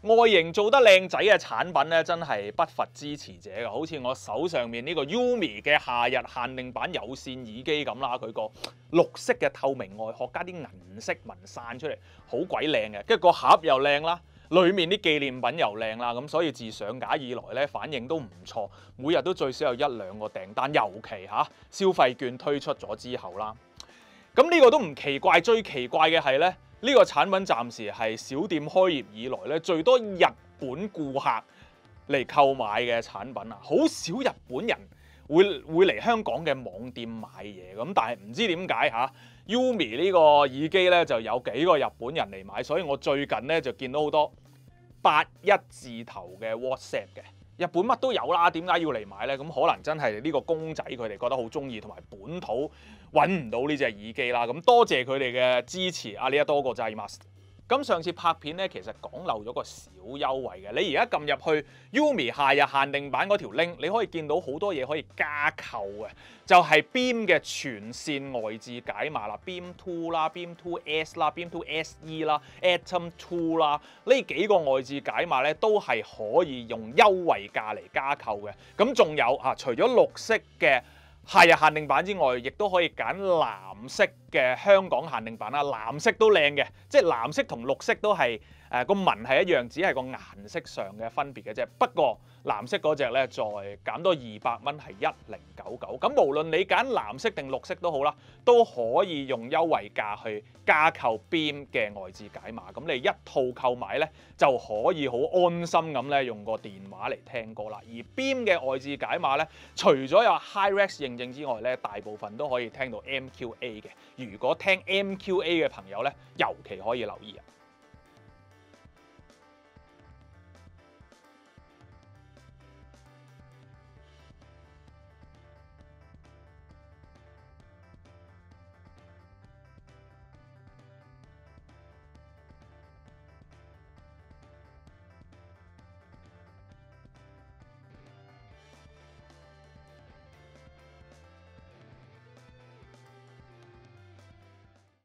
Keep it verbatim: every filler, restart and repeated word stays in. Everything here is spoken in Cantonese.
外形做得靚仔嘅產品咧，真係不乏支持者㗎。好似我手上面呢個 Umi 嘅夏日限定版有線耳機咁啦，佢個綠色嘅透明外殼加啲銀色紋散出嚟，好鬼靚嘅。跟住個盒又靚啦，裡面啲紀念品又靚啦，咁所以自上架以來咧反應都唔錯，每日都最少有一兩個訂單，尤其嚇消費券推出咗之後啦。咁呢個都唔奇怪，最奇怪嘅係咧。呢個產品暫時係小店開業以來咧最多日本顧客嚟購買嘅產品啊！好少日本人會會嚟香港嘅網店買嘢咁，但係唔知點解嚇 Umi 呢個耳機咧就有幾個日本人嚟買，所以我最近咧就見到好多八一字頭嘅 WhatsApp 嘅。日本乜都有啦，點解要嚟買呢？咁可能真係呢個公仔佢哋覺得好中意，同埋本土揾唔到呢隻耳機啦。咁多謝佢哋嘅支持，阿里阿多個就係 mas。咁上次拍片咧，其實講漏咗個小優惠嘅。你而家撳入去 Umi 夏日限定版嗰條 link， 你可以見到好多嘢可以加購嘅，就係 Beam 嘅全線外置解碼啦 ，Beam Two 啦 ，Beam Two S 啦，Beam Two S E 啦 ，Atom Two 啦，呢幾個外置解碼咧都係可以用優惠價嚟加購嘅。咁仲有啊，除咗綠色嘅夏日限定版之外，亦都可以揀藍色嘅香港限定版啦，藍色都靚嘅，即係藍色同綠色都係誒個紋係一樣，只係個顏色上嘅分別嘅啫。不過藍色嗰隻咧再減多二百蚊係一零九九。咁無論你揀藍色定綠色都好啦，都可以用優惠價去加購 Beam 嘅外置解碼。咁你一套購買咧就可以好安心咁咧用個電話嚟聽歌啦。而 Beam 嘅外置解碼咧，除咗有 HiRes 認證之外咧，大部分都可以聽到 M Q A 嘅。如果聽 M Q A 嘅朋友咧，尤其可以留意啊！